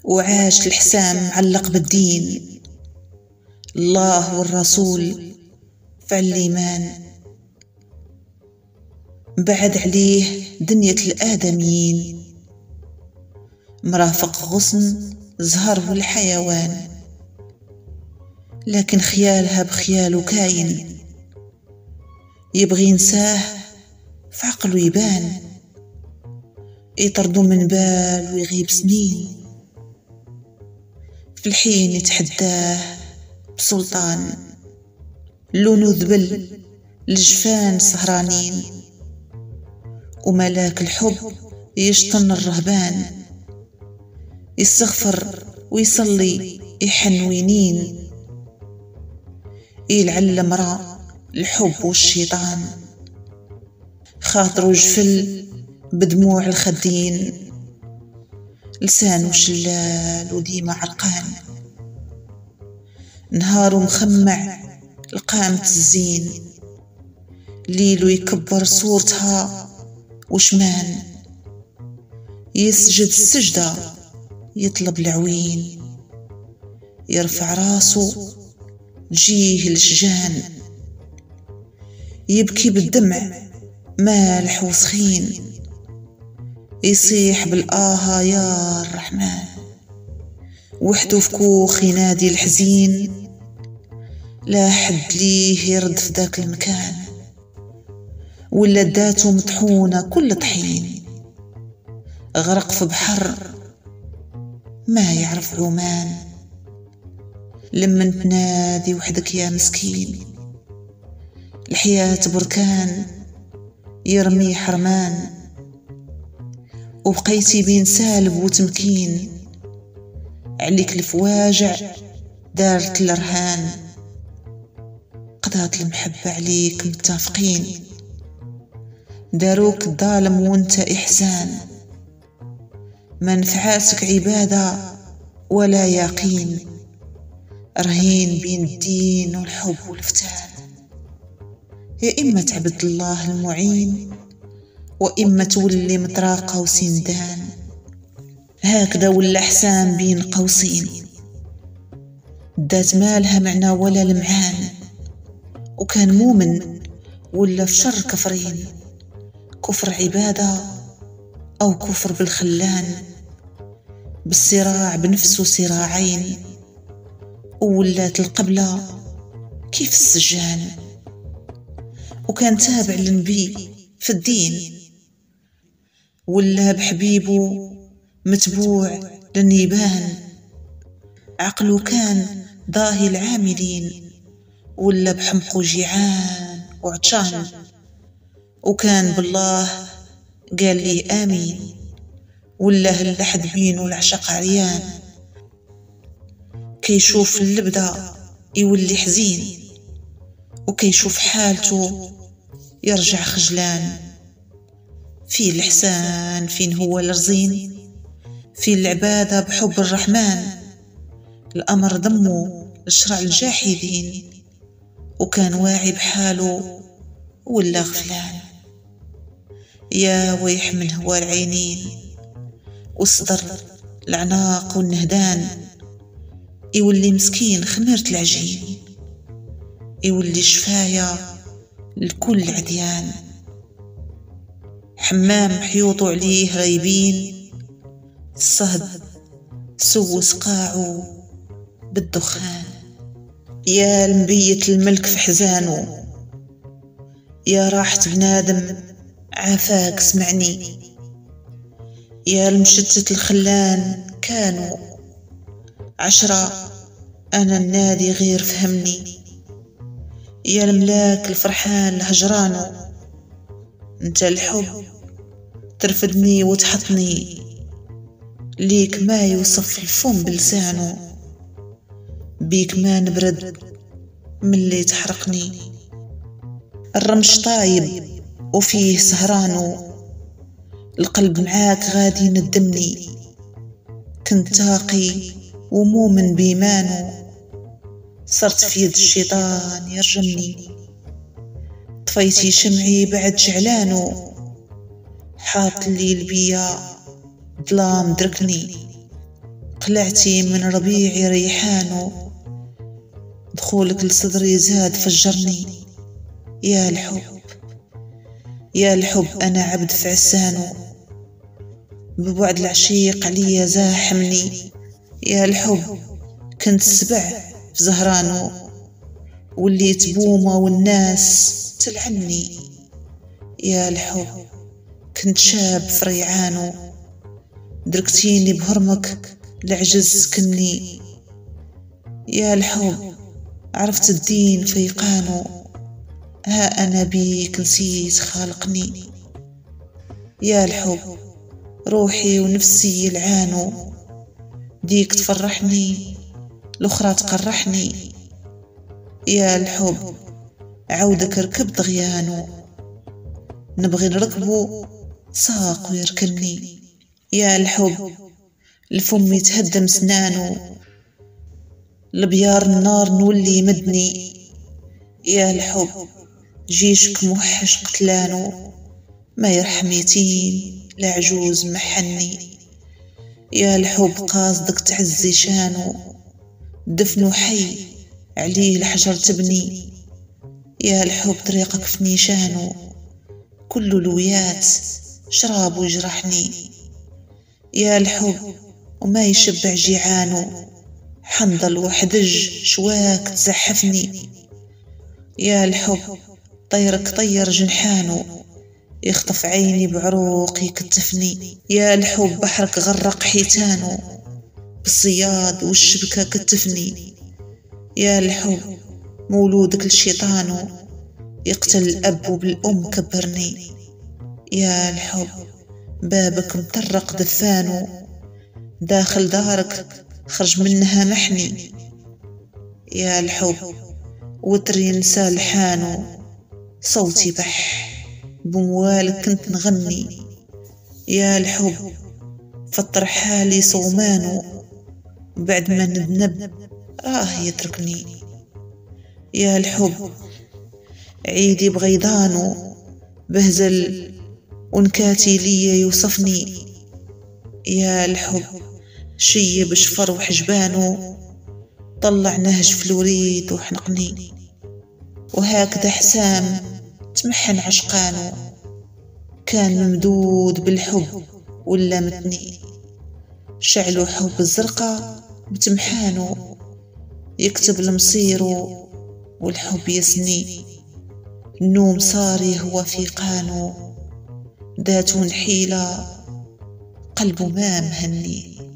وعاش الحسام معلق بالدين، الله والرسول فعل الإيمان. بعد عليه دنيا الآدميين، مرافق غصن زهر والحيوان، لكن خيالها بخياله كاين، يبغي ينساه في عقله يبان، يطردو من بال ويغيب سنين، في الحين يتحداه بسلطان، لونو ذبل الجفان سهرانين، وملاك الحب يشطن الرهبان، يستغفر ويصلي يحن وينين، يلعل مرا الحب والشيطان، خاطرو جفل بدموع الخدين، لسانو شلال وديما عرقان، نهارو مخمع لقامة الزين، ليلو يكبر صورتها وشمان، يسجد السجدة يطلب العوين، يرفع راسو جيه الشجان، يبكي بالدمع مالح وسخين، يصيح بالآها يا الرحمن، وحدو في كوخ ينادي الحزين، لا حد ليه يرد في ذاك المكان، ولا داتو مطحونة كل طحين، غرق في بحر ما يعرف عمان، لمن تنادي وحدك يا مسكين، الحياة بركان يرمي حرمان، وبقيتي بين سالب وتمكين، عليك الفواجع دارت الرهان، قضات المحبة عليك متفقين، داروك الظالم وانت إحسان، ما نفعاتك عبادة ولا يقين، رهين بين الدين والحب والفتان، يا إما تعبد الله المعين، وإما تولي مطراقة وسندان، هكذا ولا حسام بين قوسين، دات مالها معنى ولا لمعان، وكان مؤمن ولا في شر كفرين، كفر عبادة أو كفر بالخلان، بالصراع بنفسه صراعين، وولات القبلة كيف السجان، وكان تابع للنبي في الدين، ولا بحبيبه متبوع للنيبان، عقله كان ضاهي العاملين، ولا بحمقه جيعان وعطشان، وكان بالله قال لي آمين، ولا هاللحد بينه العشق عريان، كيشوف اللبدة يولي حزين، وكيشوف حالته يرجع خجلان، في الإحسان فين هو الرزين، في العبادة بحب الرحمن، الأمر ضمه لشرع الجاحدين، وكان واعي بحاله ولا غفلان، يا ويح من هو العينين والصدر العناق والنهدان، يولي مسكين خميرة العجين، يولي شفاية لكل عديان، حمام حيوطو عليه غايبين، الصهد سوس قاعو بالدخان، يا المبيت الملك في حزانه، يا راحة بنادم عافاك سمعني، يا المشتت الخلان كانوا 10، أنا النادي غير فهمني، يا الملاك الفرحان لهجرانو، انت الحب ترفدني وتحطني، ليك ما يوصف الفم بلسانو، بيك ما نبرد من اللي تحرقني، الرمش طايب وفيه سهرانو، القلب معاك غادي ندمني، كنت تاقي ومؤمن بيمانو، صرت في يد الشيطان يرجمني، طفيتي شمعي بعد شعلانو، حاط الليل بيا ظلام دركني، قلعتي من ربيعي ريحانو، دخولك لصدري زاد فجرني. يا الحب يا الحب أنا عبد في عسانو، ببعد العشيق عليا زاحمني. يا الحب كنت سبع في زهرانو، واللي تبومة والناس تلعني. يا الحب كنت شاب في ريعانو، دركتيني بهرمك العجز سكني. يا الحب عرفت الدين فيقانو، ها أنا بيك نسيت خالقني. يا الحب روحي ونفسي يلعانو، ديك تفرحني الأخرى تقرحني. يا الحب عودك ركبت غيانو، نبغي نركبو ساق ويركني. يا الحب الفم يتهدم سنانو، لبيار النار نولي يمدني. يا الحب جيشك موحش قتلانو، ما يرحم يتيم لعجوز محني. يا الحب قاصدك تعزي شانو، دفنو حي عليه الحجر تبني. يا الحب طريقك في نيشانو، كل لويات شراب ويجرحني. يا الحب وما يشبع جيعانو، حنظل وحدج شواك تزحفني. يا الحب طيرك طير جنحانو، يخطف عيني بعروق يكتفني. يا الحب بحرك غرق حيتانو، بالصياد والشبكة كتفني. يا الحب مولودك الشيطانو، يقتل الأب وبالأم كبرني. يا الحب بابك مطرق دفانو، داخل دارك خرج منها محني. يا الحب وتري نسى لحانو، صوتي بح بموالك كنت نغني. يا الحب فطر حالي صومانو، بعد ما ندنب راه يتركني. يا الحب عيدي بغيضانو، بهزل ونكاتي ليا يوصفني. يا الحب شيب شفر وحجبانو، طلع نهج في الوريد وحنقني. وهكذا حسام تمحن عشقانو، كان ممدود بالحب ولا متني. شعلو حب الزرقاء بتمحانو، يكتب المصيرو والحب يسني. النوم صاري هو في قانو، ذات حيلة قلبه ما مهني.